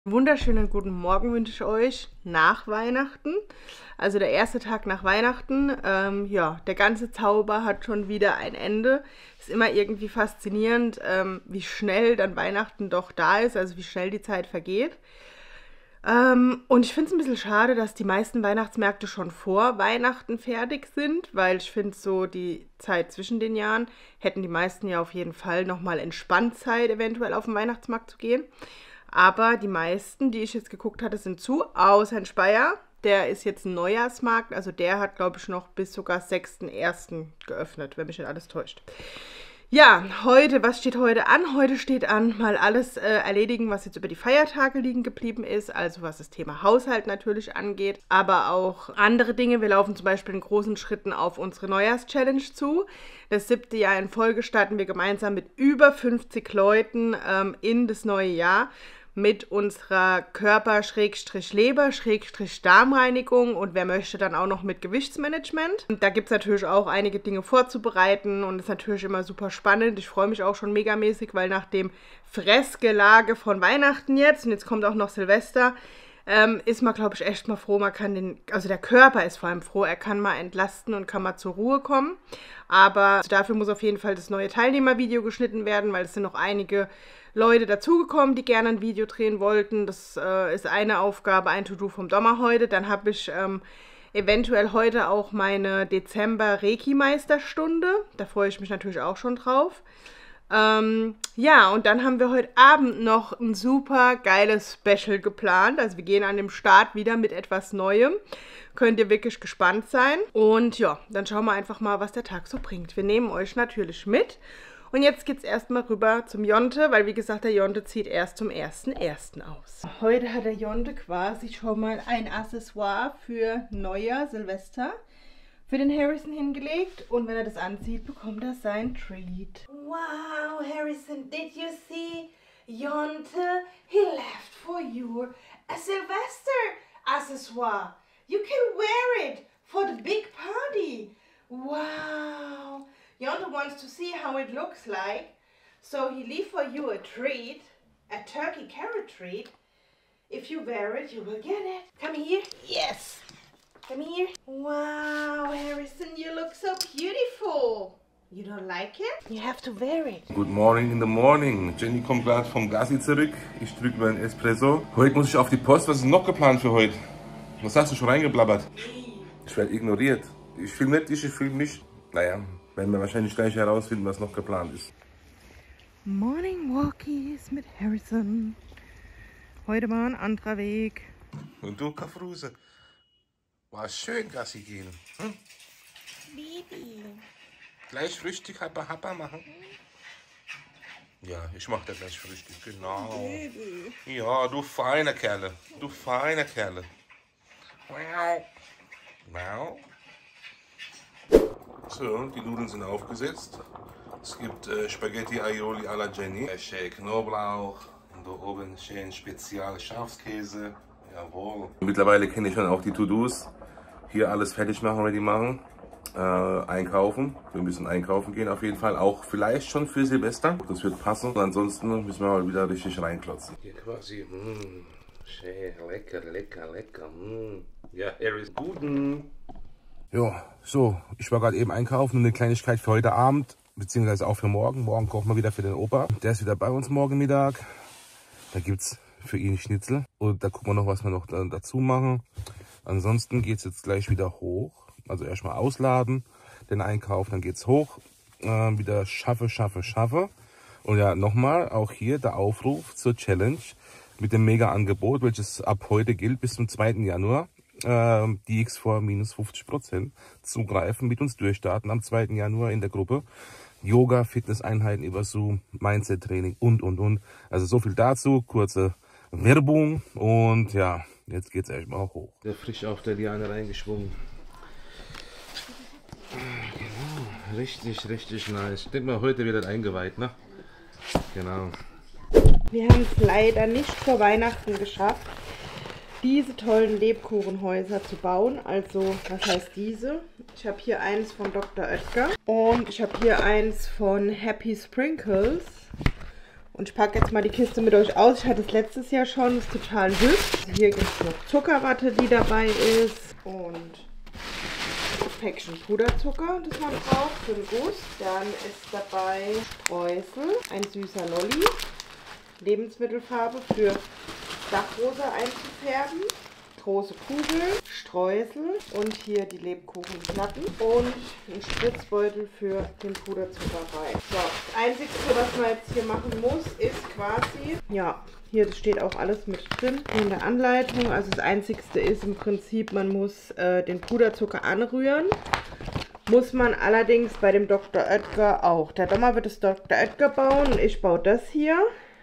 Wunderschönen guten Morgen wünsche ich euch nach Weihnachten, also der erste Tag nach Weihnachten. Ja, der ganze Zauber hat schon wieder ein Ende. Ist immer irgendwie faszinierend, wie schnell dann Weihnachten doch da ist, also wie schnell die Zeit vergeht. Und ich finde es ein bisschen schade, dass die meisten Weihnachtsmärkte schon vor Weihnachten fertig sind, weil ich finde, so die Zeit zwischen den Jahren hätten die meisten ja auf jeden Fall nochmal entspannt Zeit, eventuell auf den Weihnachtsmarkt zu gehen. Aber die meisten, die ich jetzt geguckt hatte, sind zu, außer in Speyer. Der ist jetzt ein Neujahrsmarkt, also der hat, glaube ich, noch bis sogar 6.1. geöffnet, wenn mich nicht alles täuscht. Ja, was steht heute an? Heute steht an, mal alles erledigen, was jetzt über die Feiertage liegen geblieben ist, also was das Thema Haushalt natürlich angeht, aber auch andere Dinge. Wir laufen zum Beispiel in großen Schritten auf unsere Neujahrschallenge zu. Das 7. Jahr in Folge starten wir gemeinsam mit über 50 Leuten in das neue Jahr mit unserer Körper-Leber-Darmreinigung und wer möchte dann auch noch mit Gewichtsmanagement. Und da gibt es natürlich auch einige Dinge vorzubereiten und ist natürlich immer super spannend. Ich freue mich auch schon megamäßig, weil nach dem Fressgelage von Weihnachten jetzt, und jetzt kommt auch noch Silvester, ist man, glaube ich, echt mal froh, man kann also der Körper ist vor allem froh, er kann mal entlasten und kann mal zur Ruhe kommen. Aber dafür muss auf jeden Fall das neue Teilnehmervideo geschnitten werden, weil es sind noch einige Leute dazugekommen, die gerne ein Video drehen wollten. Das ist eine Aufgabe, ein To-Do vom Dommer heute. Dann habe ich eventuell heute auch meine Dezember-Reiki-Meisterstunde. Da freue ich mich natürlich auch schon drauf. Ja, und dann haben wir heute Abend noch ein super geiles Special geplant. Also wir gehen an dem Start wieder mit etwas Neuem. Könnt ihr wirklich gespannt sein. Und ja, dann schauen wir einfach mal, was der Tag so bringt. Wir nehmen euch natürlich mit. Und jetzt geht es erstmal rüber zum Jonte, weil wie gesagt, der Jonte zieht erst zum 1.1. aus. Heute hat der Jonte quasi schon mal ein Accessoire für Neujahr, Silvester, für den Harrison hingelegt. Und wenn er das anzieht, bekommt er sein Treat. Wow, Harrison, did you see? Jonte, he left for you a Sylvester accessoire. You can wear it for the big party. Wow. Jonte wants to see how it looks like, so he leave for you a treat, a turkey carrot treat. If you wear it, you will get it. Come here. Yes. Come here. Wow, Harrison, you look so beautiful. You don't like it? You have to wear it. Good morning in the morning. Jenny kommt gerade vom Gassi zurück. Ich drücke meinen Espresso. Heute muss ich auf die Post. Was ist noch geplant für heute? Was hast du schon reingeblabbert? Ich werde ignoriert. Ich filme nicht, ich filme nicht. Naja, werden wir wahrscheinlich gleich herausfinden, was noch geplant ist. Morning Walkies mit Harrison. Heute mal ein anderer Weg. Und du, Kaffruse? War schön Gassi gehen. Hm? Baby. Gleich Frühstück Happa machen? Ja, ich mache da gleich Frühstück, genau. Baby. Ja, du feiner Kerle. Du feiner Kerle. Wow. Wow. So, die Nudeln sind aufgesetzt. Es gibt Spaghetti Aioli alla Jenny, schön Knoblauch und da oben schön Spezial Schafskäse. Jawohl. Mittlerweile kenne ich schon auch die To-Dos. Hier alles fertig machen, ready machen. Einkaufen. Wir müssen einkaufen gehen auf jeden Fall. Auch vielleicht schon für Silvester. Das wird passen. Und ansonsten müssen wir mal wieder richtig reinklotzen. Hier quasi. Schön, lecker. Ja, er ist guten. Ja, so, ich war gerade eben einkaufen und eine Kleinigkeit für heute Abend, beziehungsweise auch für morgen. Morgen kochen wir wieder für den Opa. Der ist wieder bei uns morgen Mittag. Da gibt es für ihn Schnitzel. Und da gucken wir noch, was wir noch dazu machen. Ansonsten geht es jetzt gleich wieder hoch. Also erstmal ausladen, den Einkauf, dann geht es hoch. Wieder schaffe. Und ja, nochmal, auch hier der Aufruf zur Challenge mit dem Mega-Angebot, welches ab heute gilt bis zum 2. Januar. Die X4 minus 50% zugreifen, mit uns durchstarten am 2. Januar in der Gruppe. Yoga, Fitnesseinheiten über Zoom, Mindset-Training und. Also so viel dazu, kurze Werbung und ja, jetzt geht's erstmal hoch. Der frisch auf der Liane reingeschwungen. Genau, richtig nice. Ich denke mal, heute wird das eingeweiht, ne? Genau. Wir haben es leider nicht vor Weihnachten geschafft, diese tollen Lebkuchenhäuser zu bauen. Also, was heißt diese? Ich habe hier eins von Dr. Oetker und ich habe hier eins von Happy Sprinkles. Und ich packe jetzt mal die Kiste mit euch aus. Ich hatte es letztes Jahr schon, ist total hübsch. Hier gibt es noch Zuckerwatte, die dabei ist. Und ein Päckchen Puderzucker, das man braucht für den Guss. Dann ist dabei Streusel, ein süßer Lolli, Lebensmittelfarbe für Dachrosa einzufärben, große Kugel, Streusel und hier die Lebkuchenplatten und ein Spritzbeutel für den Puderzucker rein. So, das Einzige, was man jetzt hier machen muss, ist quasi, ja, hier steht auch alles mit drin in der Anleitung. Also das Einzige ist im Prinzip, man muss den Puderzucker anrühren. Muss man allerdings bei dem Dr. Oetker auch. Der Dommer wird das Dr. Oetker bauen und ich baue das hier.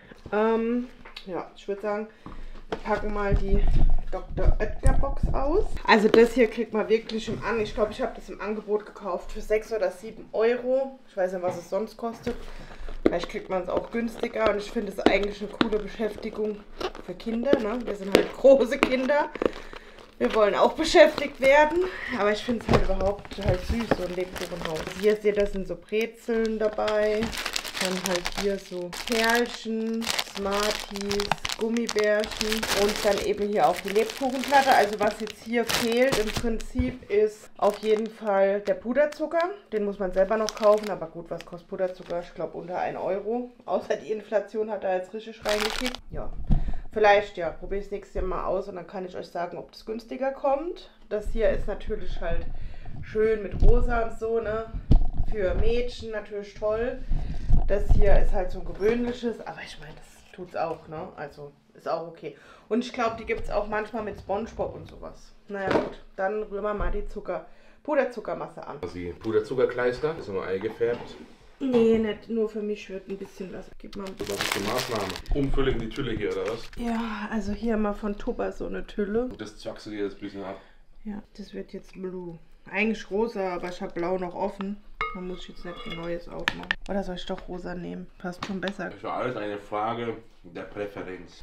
Ja, ich würde sagen, wir packen mal die Dr. Oetker Box aus. Also das hier kriegt man wirklich ich glaube, ich habe das im Angebot gekauft für 6 oder 7 Euro. Ich weiß nicht, was es sonst kostet. Vielleicht kriegt man es auch günstiger und ich finde es eigentlich eine coole Beschäftigung für Kinder. Ne? Wir sind halt große Kinder. Wir wollen auch beschäftigt werden, aber ich finde es halt überhaupt halt süß, so ein Lebkuchenhaus. Also hier seht ihr, da sind so Brezeln dabei. Dann halt hier so Perlchen, Smarties, Gummibärchen und dann eben hier auch die Lebkuchenplatte. Also was jetzt hier fehlt im Prinzip ist auf jeden Fall der Puderzucker. Den muss man selber noch kaufen, aber gut, was kostet Puderzucker? Ich glaube unter 1 Euro. Außer die Inflation hat da jetzt richtig reingekickt. Ja, vielleicht ja, probiere ich es nächstes Jahr mal aus und dann kann ich euch sagen, ob das günstiger kommt. Das hier ist natürlich halt schön mit rosa und so, ne? Für Mädchen natürlich toll. Das hier ist halt so ein gewöhnliches, aber ich meine, das tut's auch, ne? Also ist auch okay. Und ich glaube, die gibt es auch manchmal mit SpongeBob und sowas. Naja gut, dann rühren wir mal die Puderzuckermasse an. Die Puderzuckerkleister, das ist nur eingefärbt. Nee, nicht nur für mich wird ein bisschen was. Gib mal. Was ist die Maßnahme? Umfüllen in die Tülle hier, oder was? Ja, also hier mal von Tupper so eine Tülle. Das zwackst du dir jetzt ein bisschen ab. Ja, das wird jetzt Blue. Eigentlich rosa, aber ich habe blau noch offen. Da muss ich jetzt nicht ein neues aufmachen. Oder soll ich doch rosa nehmen? Passt schon besser. Das war alles eine Frage der Präferenz.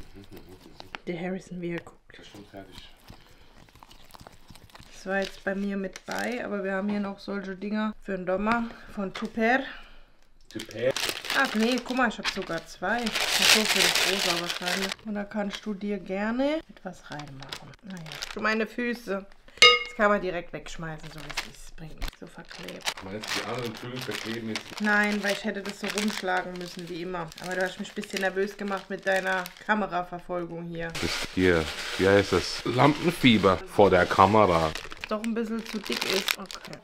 Der Harrison, wie er guckt. Das ist schon fertig. Das war jetzt bei mir mit bei, aber wir haben hier noch solche Dinger für den Dommer von Tupper. Tupper? Ach nee, guck mal, ich habe sogar 2. Ach so, für das rosa wahrscheinlich. Und da kannst du dir gerne etwas reinmachen. Naja, für meine Füße. Das kann man direkt wegschmeißen, so wie es ist. Bringt nicht so verklebt. Meinst du, die anderen Tüten verkleben jetzt? Nein, weil ich hätte das so rumschlagen müssen, wie immer. Aber du hast mich ein bisschen nervös gemacht mit deiner Kameraverfolgung hier. Das ist hier, wie heißt das? Lampenfieber vor der Kamera. Doch ein bisschen zu dick ist. Okay.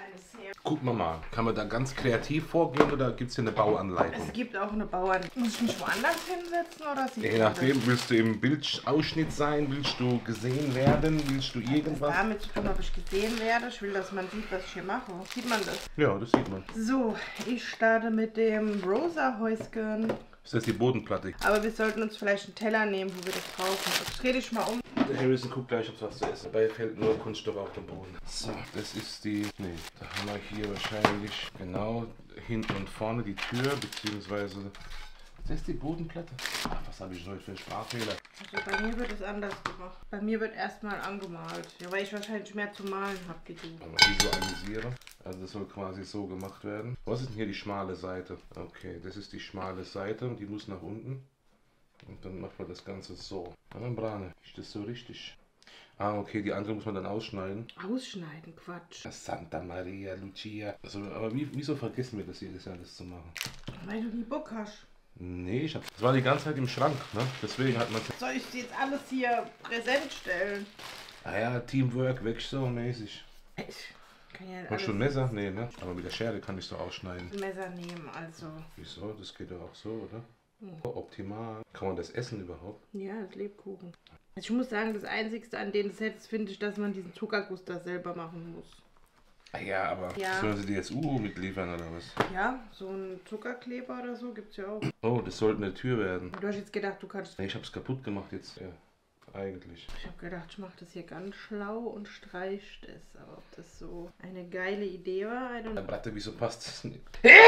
Guck mal, kann man da ganz kreativ vorgehen oder gibt es hier eine Bauanleitung? Es gibt auch eine Bauern. Muss ich mich woanders hinsetzen oder sieht Je nachdem, willst du im Bildausschnitt sein, willst du gesehen werden, willst du irgendwas? Damit zu tun, ob ich gesehen werde. Ich will, dass man sieht, was ich hier mache. Sieht man das? Ja, das sieht man. So, ich starte mit dem Rosa Häuschen. Ist das die Bodenplatte? Aber wir sollten uns vielleicht einen Teller nehmen, wo wir das brauchen. Jetzt dreh dich mal um. Der Harrison guckt gleich, ob es was zu essen. Dabei fällt nur Kunststoff auf den Boden. So, das ist die... Nee, da haben wir hier wahrscheinlich genau hinten und vorne die Tür, beziehungsweise... Das ist die Bodenplatte. Ach, was habe ich heute für einen Sprachfehler? Also bei mir wird es anders gemacht. Bei mir wird erstmal angemalt. Ja, weil ich wahrscheinlich mehr zu malen habe wie du. Visualisieren. Also das soll quasi so gemacht werden. Was ist denn hier die schmale Seite? Okay, das ist die schmale Seite und die muss nach unten. Und dann macht man das Ganze so. Ja, Membrane, ist das so richtig? Ah, okay, die andere muss man dann ausschneiden. Ausschneiden, Quatsch. Santa Maria, Lucia. Also, aber wieso vergessen wir das jedes Jahr, das zu machen? Weil du nie Bock hast. Nee, das war die ganze Zeit im Schrank, ne? Deswegen hat man... Soll ich jetzt alles hier präsent stellen? Ah ja, Teamwork, weg so mäßig. Ich kann ja Hast du ein Messer? Nee, ne? Aber mit der Schere kann ich so ausschneiden. ein Messer nehmen, also. Wieso? Das geht doch auch so, oder? Oh, optimal. Kann man das essen überhaupt? Ja, das Lebkuchen. Also ich muss sagen, das Einzige an den Sets finde ich, dass man diesen Zuckerguss da selber machen muss. Ah ja, aber Ja. sollen sie dir jetzt Uhu mitliefern oder was? Ja, so ein Zuckerkleber oder so gibt's ja auch. Oh, das sollte eine Tür werden. Du hast jetzt gedacht, du kannst... Nee, ich hab's kaputt gemacht jetzt. Ja, eigentlich. Ich habe gedacht, ich mache das hier ganz schlau und streicht es. Aber ob das so eine geile Idee war, I don't know. Bratte, wieso passt das nicht?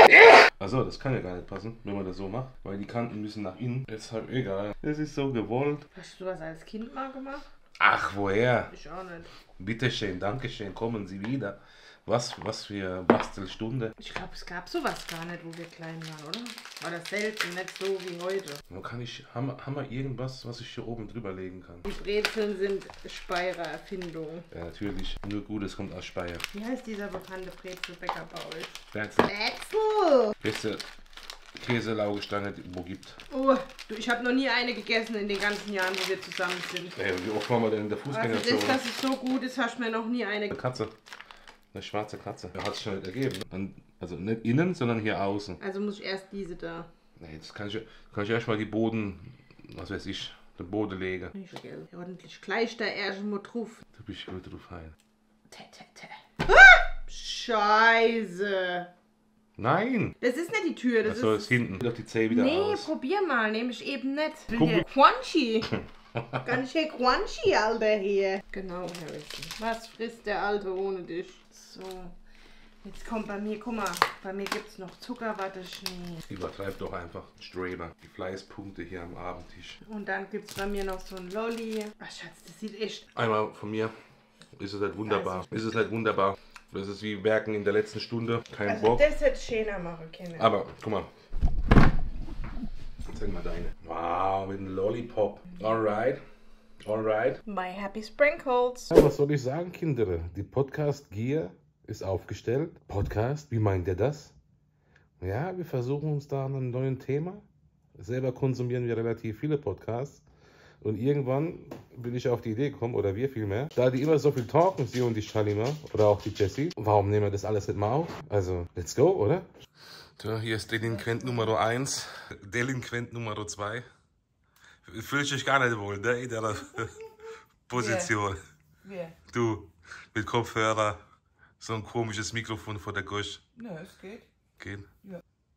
Achso, das kann ja gar nicht passen, wenn man das so macht. Weil die Kanten müssen nach innen. Deshalb egal. Das ist so gewollt. Hast du sowas als Kind mal gemacht? Ach, woher? Ich auch nicht. Bitteschön, Dankeschön, kommen Sie wieder. Was für Bastelstunde. Ich glaube, es gab sowas gar nicht, wo wir klein waren, oder? War das selten, nicht so wie heute. Haben wir irgendwas, was ich hier oben drüber legen kann? Die Brezeln sind Speyerer Erfindung. Ja, natürlich. Nur Gutes kommt aus Speyer. Wie heißt dieser bekannte Brezelbäcker bei euch? Brezel. Brezel! Beste Käselaugestange, wo gibt. Oh, du, ich habe noch nie eine gegessen in den ganzen Jahren, wo wir zusammen sind. Ey, wie oft waren wir denn in der Fußgängerzone? Also dass es so gut ist, hast du mir noch nie eine Eine Katze. Eine schwarze Katze. Ja, hat sich schon nicht ergeben. Also nicht innen, sondern hier außen. Also muss ich erst diese da. Nee, jetzt kann ich erstmal die Boden, was weiß ich, den Boden legen. Nicht, gell? Ordentlich gleich da erst mal drauf. Da bin ich gut drauf ein. Scheiße. Nein! Das ist nicht die Tür, das So, ist... ist hinten. Doch die Zeh wieder Nee, aus. probier mal, nehme ich eben nicht. Guck. Crunchy. Ganz schön crunchy, Alter, hier. Genau, Harrison. Was frisst der Alte ohne dich? So. Jetzt kommt bei mir, guck mal, bei mir gibt es noch Zuckerwatte-Schnee. Übertreib doch einfach. Streber. Die Fleißpunkte hier am Abendtisch. Und dann gibt es bei mir noch so ein Lolli. Ach Schatz, das sieht echt... Einmal von mir. Ist es halt wunderbar. Ist es halt wunderbar. Das ist wie Werken in der letzten Stunde. Kein Also Bock. das hätte ich schöner machen können. Aber, guck mal. Zeig mal deine. Wow, mit einem Lollipop. Alright. Alright. My Happy Sprinkles. Ja, was soll ich sagen, Kinder? Die Podcast-Gier ist aufgestellt. Podcast, wie meint ihr das? Ja, wir versuchen uns da an einem neuen Thema. Selber konsumieren wir relativ viele Podcasts. Und irgendwann will ich auf die Idee kommen, oder wir vielmehr, da die immer so viel talken, sie und die Shalima, oder auch die Jessie, warum nehmen wir das alles nicht mal auf? Also, let's go, oder? So, hier ist Delinquent Nummer 1. Delinquent Nummer 2. Fühlst dich gar nicht wohl, ne? In der Position. Wer? Du, mit Kopfhörer, so ein komisches Mikrofon vor der Gosch. Na, es geht. Geht? Ja.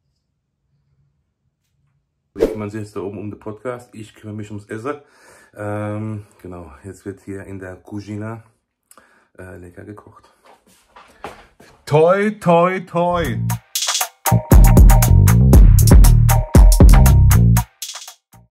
Wir kümmern sich jetzt da oben um den Podcast. Ich kümmere mich ums Essen. Genau, jetzt wird hier in der Cucina lecker gekocht. Toi, toi, toi!